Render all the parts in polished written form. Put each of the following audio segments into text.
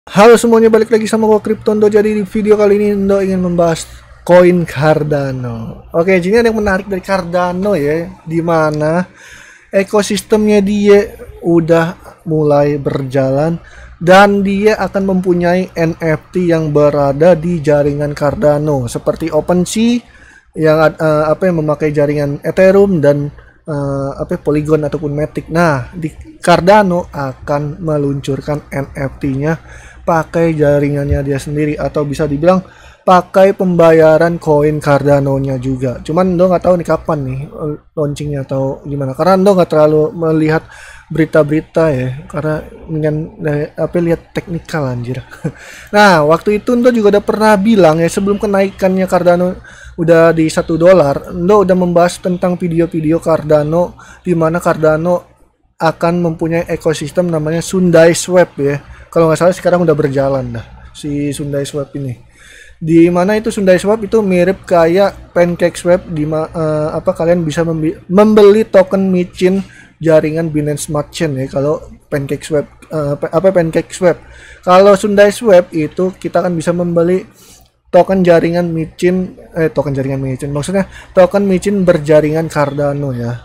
Halo semuanya, balik lagi sama gua Kryptondo. Jadi di video kali ini Indo ingin membahas koin Cardano. Oke, jadi ada yang menarik dari Cardano ya, dimana ekosistemnya dia udah mulai berjalan dan dia akan mempunyai NFT yang berada di jaringan Cardano seperti OpenSea yang memakai jaringan Ethereum dan Polygon ataupun Matic. Nah, di Cardano akan meluncurkan NFT-nya pakai jaringannya dia sendiri, atau bisa dibilang pakai pembayaran koin Cardano-nya juga. Cuman Ndo nggak tahu nih kapan nih launchingnya atau gimana, karena Ndo nggak terlalu melihat berita-berita ya, karena dengan lihat teknikal anjir. Nah, waktu itu Ndo juga udah pernah bilang ya, sebelum kenaikannya Cardano udah di $1, Ndo udah membahas tentang video-video Cardano, di mana Cardano akan mempunyai ekosistem namanya SundaiSwap ya. Kalau nggak salah sekarang udah berjalan dah si SundaiSwap ini. Di mana itu SundaiSwap itu mirip kayak PancakeSwap, kalian bisa membeli token micin jaringan Binance Smart Chain ya. Kalau PancakeSwap. Kalau SundaiSwap itu kita kan bisa membeli token jaringan micin, maksudnya token micin berjaringan Cardano ya.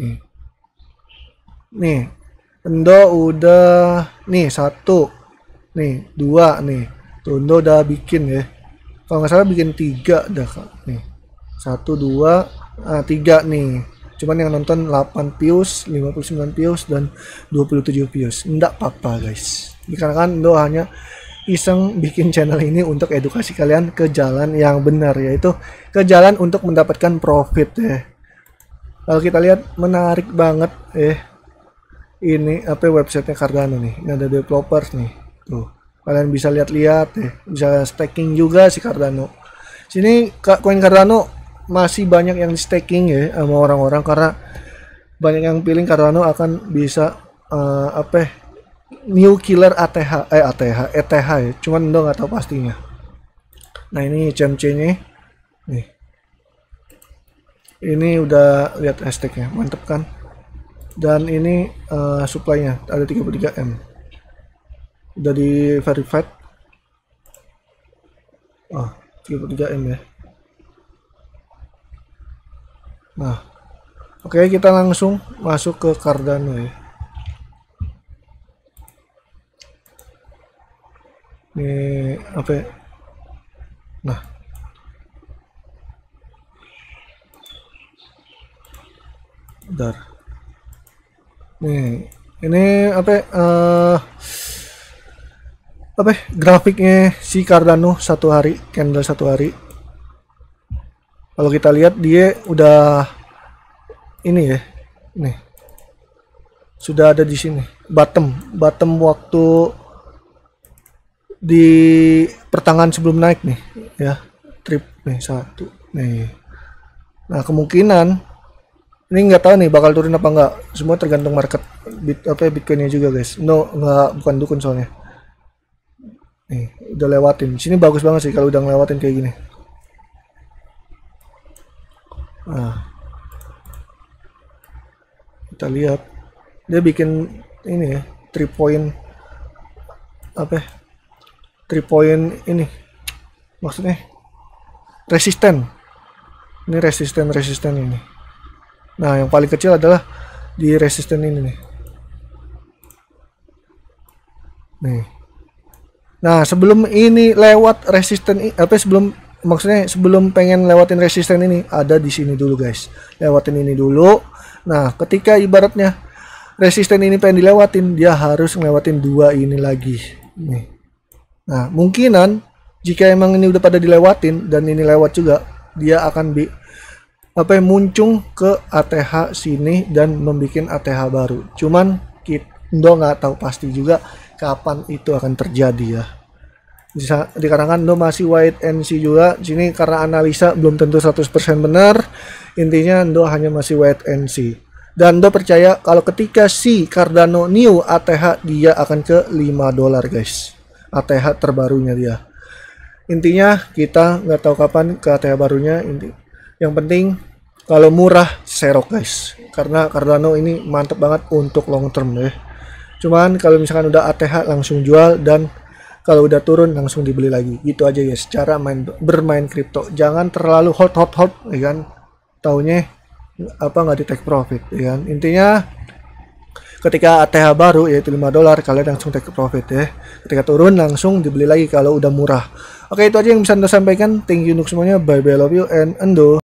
Nih, Endo udah nih satu, nih dua, nih tuh Endo udah bikin ya. Kalau nggak salah bikin 3 dah kak. Nih 3 nih. Cuman yang nonton 8 views, 59 views dan 27 views. Nggak apa-apa guys. Dikarenakan Endo hanya iseng bikin channel ini untuk edukasi kalian ke jalan yang benar, yaitu ke jalan untuk mendapatkan profit ya. Kalau kita lihat menarik banget ini websitenya Cardano nih. Ini ada developers nih. Tuh, kalian bisa lihat-lihat ya. Bisa staking juga si Cardano. Sini koin Cardano masih banyak yang di staking ya sama orang-orang, karena banyak yang pilih Cardano akan bisa new killer ETH ya. Cuman udah nggak tahu pastinya. Nah, ini CMC-nya nih. Ini udah lihat hashtagnya, mantep kan? Dan ini supply-nya ada 33M. Udah di verified. 33M ya. Nah, oke, kita langsung masuk ke Cardano ya. Ini apa ya? Nah, bentar. Nih, ini grafiknya si Cardano satu hari, candle satu hari. Kalau kita lihat dia udah ini ya, nih sudah ada di sini bottom waktu di pertengahan sebelum naik nih ya, trip nih satu nih. Nah, kemungkinan ini nggak tahu nih bakal turun apa enggak, semua tergantung market Bitcoinnya juga guys. Bukan dukun soalnya. Nih udah lewatin sini, bagus banget sih kalau udah ngelewatin kayak gini. Nah, kita lihat dia bikin ini ya, 3 point ini, maksudnya resisten ini. Nah, yang paling kecil adalah di resisten ini nih. Nah, sebelum ini lewat resisten sebelum pengen lewatin resisten ini, ada di sini dulu guys. Lewatin ini dulu. Nah, ketika ibaratnya resisten ini pengen dilewatin, dia harus ngelewatin 2 ini lagi. Nih. Nah, mungkinan jika emang ini udah pada dilewatin dan ini lewat juga, dia akan muncul ke ATH sini dan membuat ATH baru. Cuman kita nggak tahu pasti juga kapan itu akan terjadi ya. Dikarenakan masih wait and see juga sini, karena analisa belum tentu 100% benar. Intinya hanya masih wait and see. Dan percaya kalau ketika si Cardano new ATH dia akan ke $5 guys. ATH terbarunya dia. Intinya kita nggak tahu kapan ke ATH barunya. Yang penting kalau murah serok guys, karena Cardano ini mantep banget untuk long term ya. Cuman kalau misalkan udah ATH langsung jual, dan kalau udah turun langsung dibeli lagi. Gitu aja ya cara bermain kripto. Jangan terlalu hot ya kan. Taunya apa nggak di take profit ya kan. Intinya ketika ATH baru yaitu $5 kalian langsung take profit ya. Ketika turun langsung dibeli lagi kalau udah murah. Oke, itu aja yang bisa Anda sampaikan. Thank you untuk semuanya. Bye bye, love you and endo.